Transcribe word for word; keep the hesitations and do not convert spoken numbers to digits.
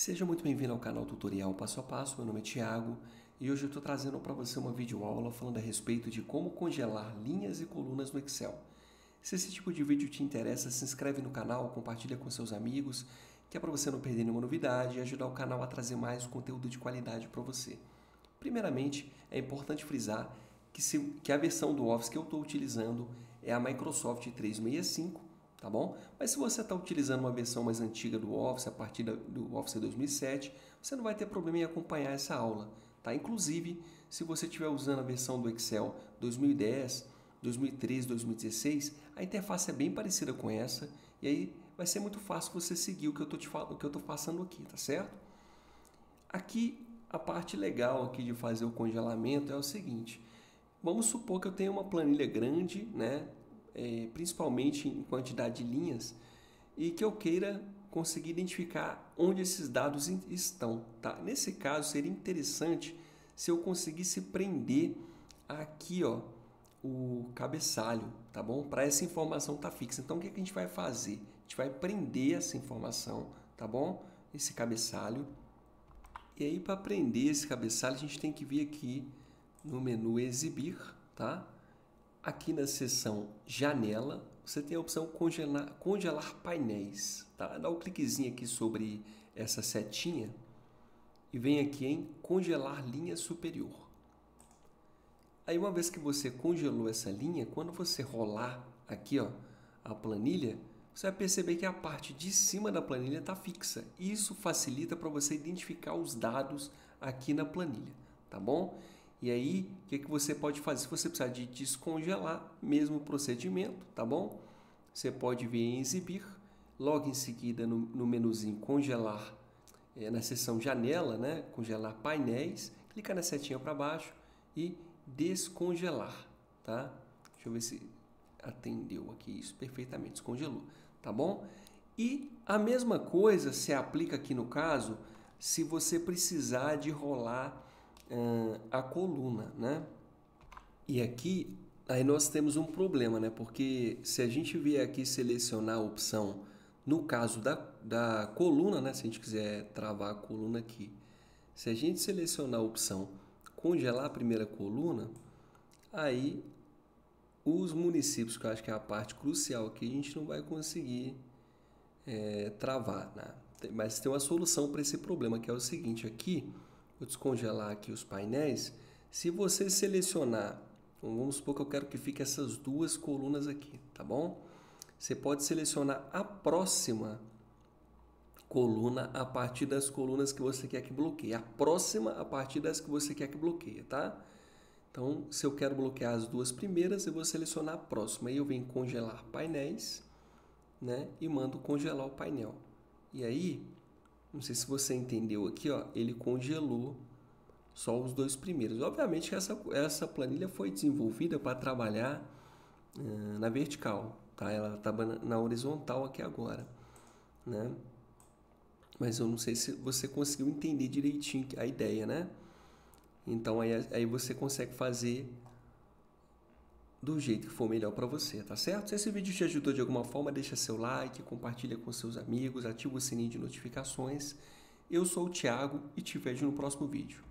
Seja muito bem-vindo ao canal Tutorial Passo a Passo. Meu nome é Thiago e hoje eu estou trazendo para você uma videoaula falando a respeito de como congelar linhas e colunas no Excel. Se esse tipo de vídeo te interessa, se inscreve no canal, compartilha com seus amigos, que é para você não perder nenhuma novidade e ajudar o canal a trazer mais conteúdo de qualidade para você. Primeiramente, é importante frisar que, se, que a versão do Office que eu estou utilizando é a Microsoft trezentos e sessenta e cinco, tá bom? Mas se você está utilizando uma versão mais antiga do Office, a partir do Office dois mil e sete, você não vai ter problema em acompanhar essa aula, tá? Inclusive, se você estiver usando a versão do Excel dois mil e dez, dois mil e treze, dois mil e dezesseis, a interface é bem parecida com essa, e aí vai ser muito fácil você seguir o que eu estou te falando, o que eu estou passando aqui, tá certo? Aqui, a parte legal aqui de fazer o congelamento é o seguinte: vamos supor que eu tenho uma planilha grande, né? É, principalmente em quantidade de linhas, e que eu queira conseguir identificar onde esses dados estão, tá? Nesse caso, seria interessante se eu conseguisse prender aqui, ó, o cabeçalho, tá bom? Para essa informação estar tá fixa. Então, o que, é que a gente vai fazer? A gente vai prender essa informação, tá bom? Esse cabeçalho. E aí, para prender esse cabeçalho, a gente tem que vir aqui no menu Exibir, tá? Aqui na seção Janela, você tem a opção Congelar, congelar painéis, tá? Dá um cliquezinho aqui sobre essa setinha e vem aqui em Congelar linha superior. Aí, uma vez que você congelou essa linha, quando você rolar aqui, ó, a planilha, você vai perceber que a parte de cima da planilha está fixa. Isso facilita para você identificar os dados aqui na planilha, tá bom? E aí, o que, que você pode fazer? Se você precisar de descongelar, mesmo procedimento, tá bom? Você pode vir em Exibir, logo em seguida no, no menuzinho Congelar, é, na seção Janela, né? Congelar painéis, clica na setinha para baixo e Descongelar, tá? Deixa eu ver se atendeu aqui isso perfeitamente, descongelou, tá bom? E a mesma coisa se aplica aqui no caso, se você precisar de rolar uh, a coluna, né? E aqui, aí nós temos um problema, né? Porque se a gente vier aqui selecionar a opção, no caso da, da coluna, né? Se a gente quiser travar a coluna aqui, se a gente selecionar a opção congelar a primeira coluna, aí os municípios, que eu acho que é a parte crucial aqui, a gente não vai conseguir é, travar, né? Mas tem uma solução para esse problema, que é o seguinte: aqui, vou descongelar aqui os painéis. Se você selecionar, vamos supor que eu quero que fique essas duas colunas aqui, tá bom? Você pode selecionar a próxima coluna a partir das colunas que você quer que bloqueie. A próxima a partir das que você quer que bloqueie, tá? Então, se eu quero bloquear as duas primeiras, eu vou selecionar a próxima. Aí eu venho congelar painéis, né? E mando congelar o painel. E aí, não sei se você entendeu aqui, ó, ele congelou só os dois primeiros. Obviamente que essa, essa planilha foi desenvolvida para trabalhar uh, na vertical, tá? Ela está na horizontal aqui agora, né? Mas eu não sei se você conseguiu entender direitinho a ideia, né? Então aí, aí você consegue fazer do jeito que for melhor para você, tá certo? Se esse vídeo te ajudou de alguma forma, deixa seu like, compartilha com seus amigos, ativa o sininho de notificações. Eu sou o Thiago e te vejo no próximo vídeo.